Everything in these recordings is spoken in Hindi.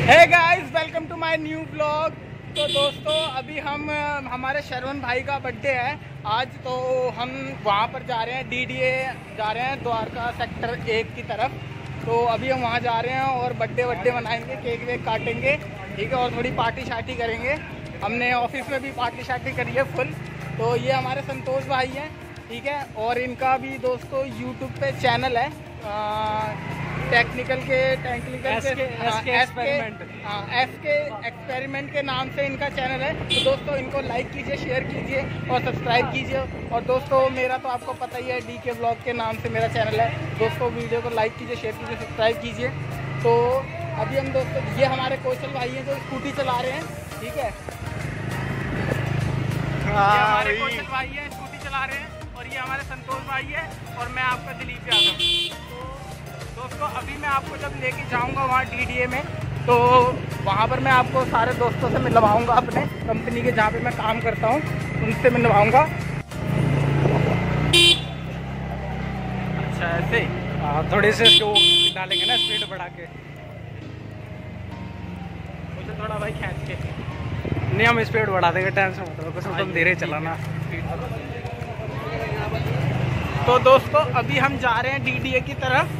Hey guys, welcome to my new blog. तो दोस्तों, अभी हम हमारे शरवण भाई का बर्थडे है आज, तो हम वहाँ पर जा रहे हैं, डीडीए जा रहे हैं द्वारका सेक्टर 1 की तरफ। तो अभी हम वहाँ जा रहे हैं और बर्थडे मनाएंगे, केक वेक काटेंगे, ठीक है, और थोड़ी पार्टी शार्टी करेंगे। हमने ऑफिस में भी पार्टी शार्टी करी है फुल। तो ये हमारे संतोष भाई हैं, ठीक है, और इनका भी दोस्तों यूट्यूब पे चैनल है टेक्निकल एक्सपेरिमेंट के नाम से इनका चैनल है। तो दोस्तों, इनको लाइक कीजिए, शेयर कीजिए और सब्सक्राइब कीजिए। और दोस्तों, मेरा तो आपको पता ही है, डीके ब्लॉग के नाम से मेरा चैनल है। दोस्तों, वीडियो को लाइक कीजिए, शेयर कीजिए, सब्सक्राइब कीजिए। तो अभी हम दोस्तों, ये हमारे कौशल भाई हैं जो स्कूटी चला रहे हैं, ठीक है, ये हमारे कौशल भाई है, स्कूटी चला रहे हैं। और ये हमारे संतोष भाई है और मैं आपका दिलीप यादव। तो दोस्तों, अभी मैं आपको जब लेके जाऊंगा वहाँ डीडीए में, तो वहाँ पर मैं आपको सारे दोस्तों से मिलवाऊंगा, अपने कंपनी के जहाँ पे मैं काम करता हूँ उनसे मिलवाऊंगा। अच्छा, ऐसे थोड़ी से इसको डालेंगे ना, स्पीड बढ़ा के। मुझे थोड़ा भाई खींच के, नहीं हम स्पीड बढ़ा देंगे, टेंशन मत लो, बस तुम धीरे चलाना। तो दोस्तों, अभी हम जा रहे हैं डीडीए की तरफ।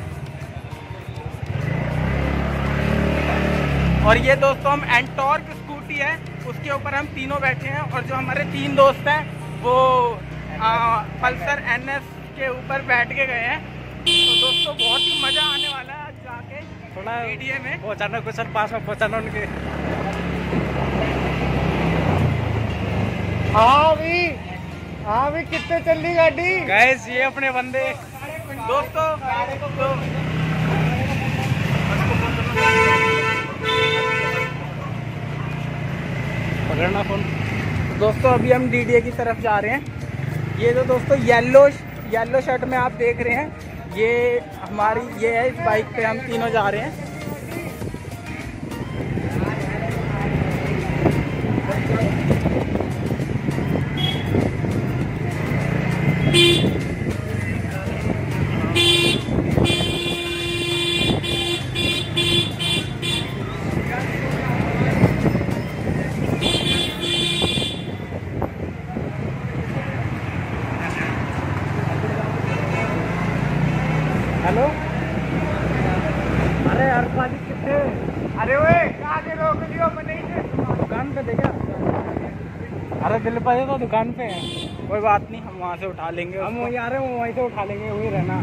और ये दोस्तों, हम एंटॉर्क स्कूटी है, उसके ऊपर हम तीनों बैठे हैं। और जो हमारे 3 दोस्त हैं वो पल्सर NS के ऊपर बैठ के गए हैं। तो दोस्तों, बहुत ही मजा आने वाला है आज जाके थोड़ा डीडीए में पहुँचाना, कुछ पास में पहुँचाना उनके। हाँ भी कितने चल रही गाड़ी गैस, ये अपने बंदे दोस्तों। पकड़ना फोन। दोस्तों, अभी हम डीडीए की तरफ जा रहे हैं। ये जो दोस्तों येलो शर्ट में आप देख रहे हैं, ये है, इस बाइक पे हम तीनों जा रहे हैं। हेलो, अरे यार कितने, अरे वे आगे रोक लियो, मैं नहीं दुकान पे देखा। अरे दिल पे तो दुकान पे है। कोई बात नहीं, हम वहाँ से उठा लेंगे, हम वहीं आ रहे हैं, वहीं से उठा लेंगे, वहीं रहना।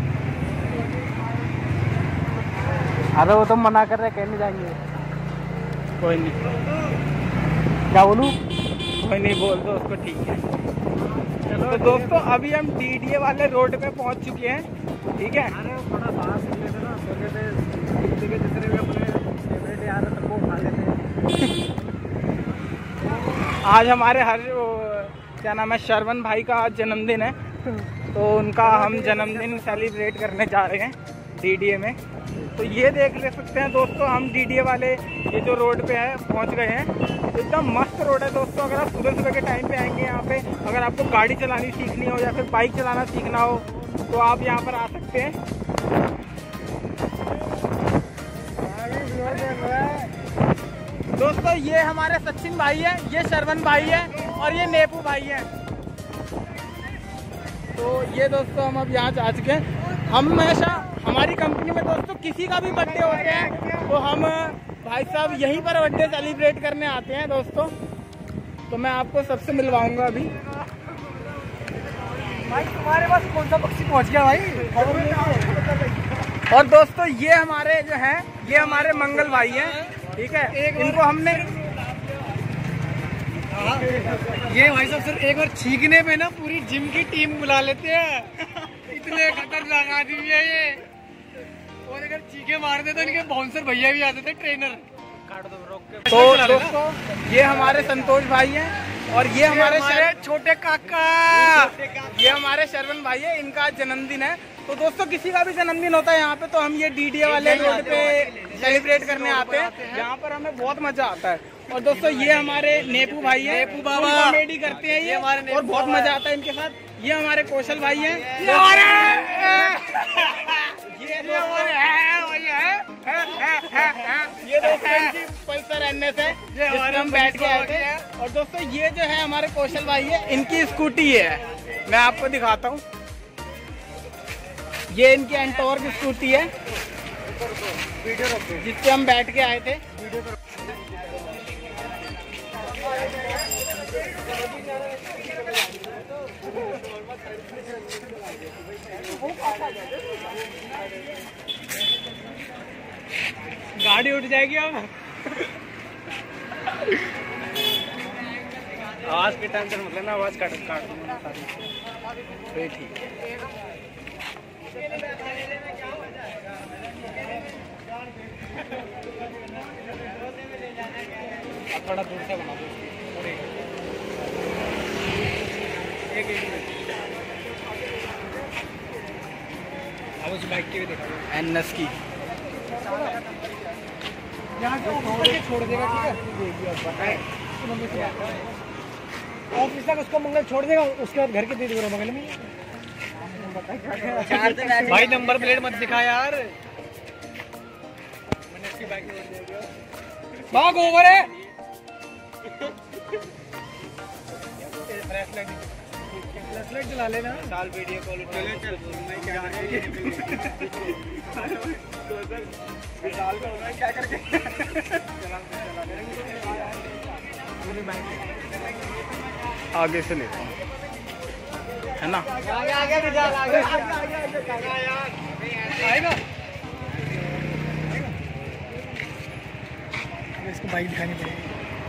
अरे वो तो मना कर रहे, कहीं नहीं जाएंगे। कोई नहीं, क्या बोलूँ, कोई नहीं, बोल दो उसको, ठीक है। तो दोस्तों, अभी हम डीडीए वाले रोड पे पहुंच चुके हैं, ठीक है। अरे थोड़ा बाहर से लेते ना, सोचे थे जितने भी अपने फेवरेट यार है सबको उठा लेते। आज हमारे क्या नाम है, शरवण भाई का आज जन्मदिन है, तो उनका हम जन्मदिन सेलिब्रेट करने जा रहे हैं डीडीए में। तो ये देख ले सकते हैं दोस्तों, हम डीडीए वाले ये जो रोड पे है पहुंच गए हैं। एकदम मस्त रोड है दोस्तों। अगर आप सुबह के टाइम पे आएंगे यहाँ पे, अगर आपको गाड़ी चलानी सीखनी हो या फिर बाइक चलाना सीखना हो, तो आप यहाँ पर आ सकते हैं। दोस्तों, ये हमारे सचिन भाई हैं, ये शरवण भाई हैं और ये नेपू भाई हैं। तो ये दोस्तों, हम अब यहाँ जा चुके हैं। हम हमेशा हमारी कंपनी में दोस्तों किसी का भी बर्थडे होते हैं, तो हम भाई साहब यहीं पर बर्थडे सेलिब्रेट करने आते हैं दोस्तों। तो मैं आपको सबसे मिलवाऊंगा अभी। भाई तुम्हारे पास कौन सा पक्षी पहुंच गया भाई? और दोस्तों, ये हमारे जो हैं, ये हमारे मंगल भाई हैं, ठीक है। इनको हमने ये भाई साहब सिर्फ एक बार छींकने पे ना पूरी जिम की टीम बुला लेते हैं। इतने खतरनाक आदमी है ये। और अगर चीखे मारते तो इनके बाउंसर भैया भी आते थे, ट्रेनर। तो दोस्तों, ये हमारे संतोष भाई हैं और ये हमारे छोटे काका, ये हमारे शरवण भाई है, इनका जन्मदिन है। तो दोस्तों, किसी का भी जन्मदिन होता है यहाँ पे, तो हम ये डीडीए वाले रोड पे सेलिब्रेट करने आते हैं। यहाँ पर हमें बहुत मजा आता है। और दोस्तों, ये हमारे नेपू भाई हैं, नेपू बाबा कॉमेडी करते हैं ये और बहुत मजा आता है इनके साथ। ये हमारे कौशल भाई हैं, ये ये दोस्तों इनकी पल्सर NS है, जिसमें हम बैठ के आए थे। और दोस्तों ये जो है हमारे कौशल भाई है, इनकी स्कूटी है, मैं आपको दिखाता हूँ। ये इनकी एंटॉर्क स्कूटी है, जिससे हम बैठ के आए थे। गाड़ी उठ जाएगी अब। आवाज की टेंशन मत लेना, आवाज काट ठीक है। थोड़ा दूर से बना दो। एक मिनट अब उस बाइक की भी देखो, NS की यहाँ से छोड़ देगा, ठीक है। ऑफिस तक उसको मंगल छोड़ देगा, उसके बाद घर के दे देगा बगल में। भाई नंबर प्लेट मत दिखा यार, मैंने इसकी बाइक भाग ओवर है। फ्लैशलाइट जला लेना, साल वीडियो कॉल चल क्या करके आगे से लेता हूँ, है ना। आएगा इसको बाइक दिखानी पड़ेगी।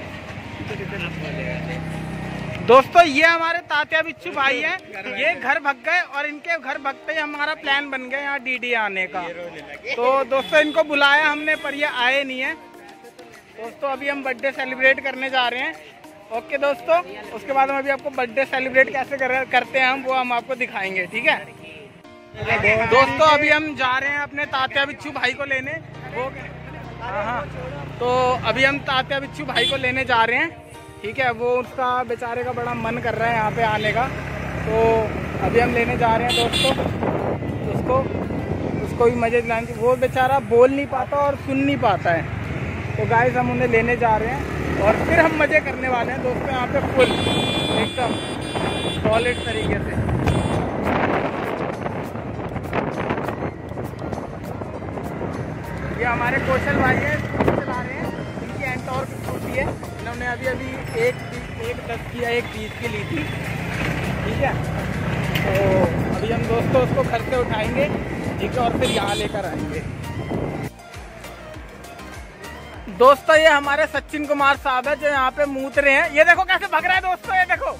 दोस्तों ये हमारे तात्या बिच्छू भाई हैं, ये घर भग गए और इनके घर भगते ही हमारा प्लान बन गया यहाँ DDA आने का। तो दोस्तों इनको बुलाया हमने, पर ये आए नहीं है। दोस्तों अभी हम बर्थडे सेलिब्रेट करने जा रहे हैं। ओके दोस्तों, उसके बाद हम अभी आपको बर्थडे सेलिब्रेट कैसे करते हैं वो हम आपको दिखाएंगे, ठीक है। दोस्तों अभी हम जा रहे हैं अपने तात्या बिच्छू भाई को लेने। वो हाँ, तो अभी हम तात्या बिच्छू भाई को लेने जा रहे हैं, ठीक है। वो उसका बेचारे का बड़ा मन कर रहा है यहाँ पे आने का, तो अभी हम लेने जा रहे हैं दोस्तों। उसको भी मजे दिलाने, वो बेचारा बोल नहीं पाता और सुन नहीं पाता है। तो गाइस हम उन्हें लेने जा रहे हैं और फिर हम मजे करने वाले हैं दोस्तों यहाँ पे फुल एकदम सॉलिड तरीके से। ये हमारे कौशल भाई है, चला रहे हैं, इनकी एंटॉर्क स्कूटी है। इन्होंने अभी एक 10 की या एक 20 की ली थी, ठीक है। तो अभी हम दोस्तों उसको घर से उठाएंगे, ठीक है, और फिर यहाँ लेकर आएंगे। दोस्तों ये हमारे सचिन कुमार साहब है जो यहाँ पे मूत रहे हैं। ये देखो कैसे भग रहा है दोस्तों, ये देखो,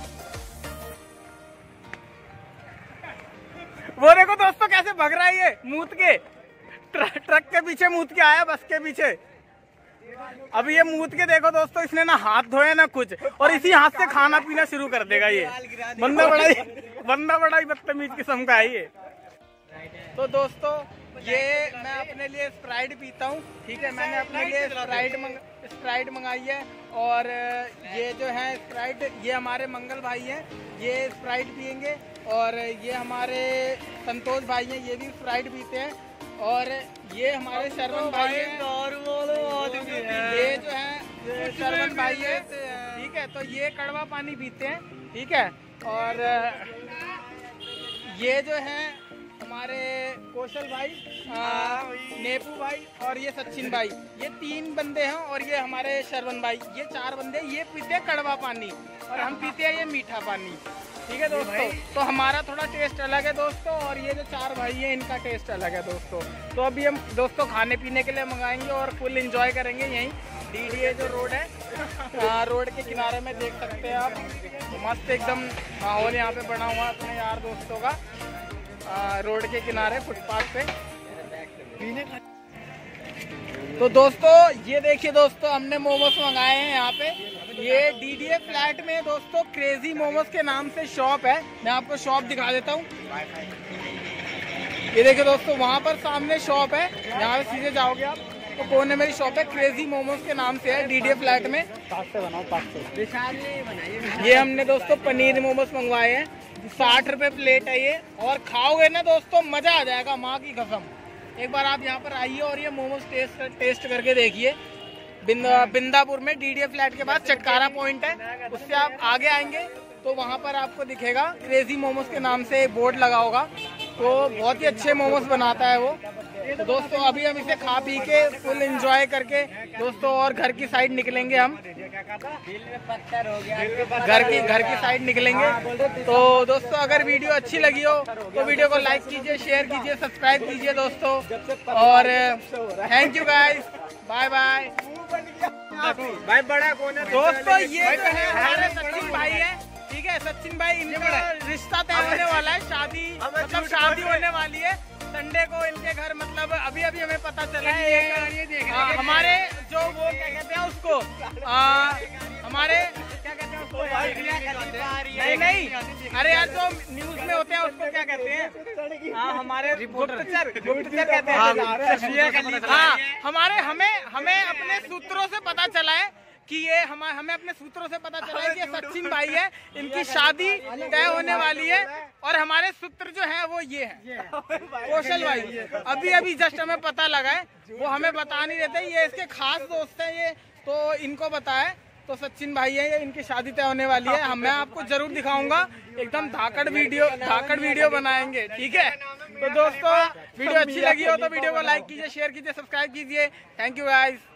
वो देखो दोस्तों कैसे भग रहा है ये मूत के। ट्रक के पीछे मूत के आया, बस के पीछे। अभी ये मूत के देखो दोस्तों, इसने ना हाथ धोए ना कुछ, और इसी हाथ से खाना पीना शुरू कर देगा ये बंदा। बड़ा ही बदतमीज किस्म का है ये। तो दोस्तों ये मैं अपने लिए स्प्राइट पीता हूँ, ठीक है। मैंने अपने लिए स्प्राइट मंगाई है। और ये जो है स्प्राइट, ये हमारे मंगल भाई हैं, ये स्प्राइट पियेंगे। और ये हमारे संतोष भाई हैं, ये भी स्प्राइट पीते हैं। और ये हमारे शरवण भाई हैं, ये जो है शरवण भाई है, ठीक है। तो ये कड़वा पानी पीते हैं, ठीक है। और ये जो है हमारे कौशल भाई, नेपू भाई और ये सचिन भाई, ये 3 बंदे हैं। और ये हमारे शरवण भाई, ये 4 बंदे, ये पीते हैं कड़वा पानी और हम पीते हैं ये मीठा पानी, ठीक है दोस्तों। तो हमारा थोड़ा टेस्ट अलग है दोस्तों, और ये जो 4 भाई हैं इनका टेस्ट अलग है दोस्तों। तो अभी हम दोस्तों खाने पीने के लिए मंगाएंगे और फुल एंजॉय करेंगे यहीं। DDA जो रोड है, रोड के किनारे में देख सकते हैं आप, मस्त एकदम माहौल यहाँ पे बना हुआ अपने यार दोस्तों का, रोड के किनारे फुटपाथ पे। तो दोस्तों ये देखिए दोस्तों, हमने मोमोज मंगाए हैं यहाँ पे। ये DDA फ्लैट में दोस्तों क्रेजी मोमोज के नाम से शॉप है। मैं आपको शॉप दिखा देता हूँ। ये देखिए दोस्तों, वहाँ पर सामने शॉप है, यहाँ पे सीधे जाओगे आप तो कोने मेरी शॉप है, क्रेजी मोमोज के नाम से है, DDA फ्लैट में। 500 ये हमने दोस्तों पनीर मोमोज मंगवाए हैं, 60 रुपए प्लेट है ये। और खाओगे ना दोस्तों मजा आ जाएगा, माँ की कसम, एक बार आप यहाँ पर आइए और ये मोमोज टेस्ट करके देखिए। बिंदापुर में डीडीए फ्लैट के पास चटकारा पॉइंट है, उससे आप आगे आएंगे तो वहाँ पर आपको दिखेगा क्रेजी मोमोज के नाम से बोर्ड लगा होगा। तो बहुत ही अच्छे मोमोज बनाता है वो। तो दोस्तों अभी हम इसे खा पी के फुल एंजॉय करके दोस्तों और घर की साइड निकलेंगे। हम घर की साइड निकलेंगे। तो दोस्तों अगर वीडियो अच्छी लगी हो तो वीडियो को लाइक कीजिए, शेयर कीजिए, सब्सक्राइब कीजिए दोस्तों। और thank you guys, bye bye. भाई बड़ा कौन है दोस्तों? ये जो है हमारे सचिन भाई है, ठीक है। सचिन भाई, इनका रिश्ता तय होने वाला है, शादी मतलब शादी होने वाली है संडे को इनके घर। मतलब अभी हमें पता चला है। हमारे जो वो क्या कहते हैं उसको, हमारे क्या कहते हैं उसको, नहीं अरे यार जो न्यूज में होते हैं उसको क्या कहते हैं? हमारे गुप्तचर कहते हैं। हाँ, हमें अपने सूत्रों से पता चला है कि ये हमें अपने सूत्रों से पता चला है कि ये सचिन भाई है, इनकी शादी तय होने वाली है। और हमारे सूत्र जो है वो ये है कौशल भाई। अभी जस्ट हमें पता लगा है, वो हमें बता नहीं देते। ये इसके खास दोस्त हैं ये, तो इनको पता है। तो सचिन भाई है ये, इनकी शादी तय होने वाली है। मैं आपको जरूर दिखाऊंगा, एकदम धाकड़ वीडियो बनाएंगे, ठीक है। तो दोस्तों वीडियो अच्छी लगी हो तो वीडियो को लाइक कीजिए, शेयर कीजिए, सब्सक्राइब कीजिए। Thank you guys.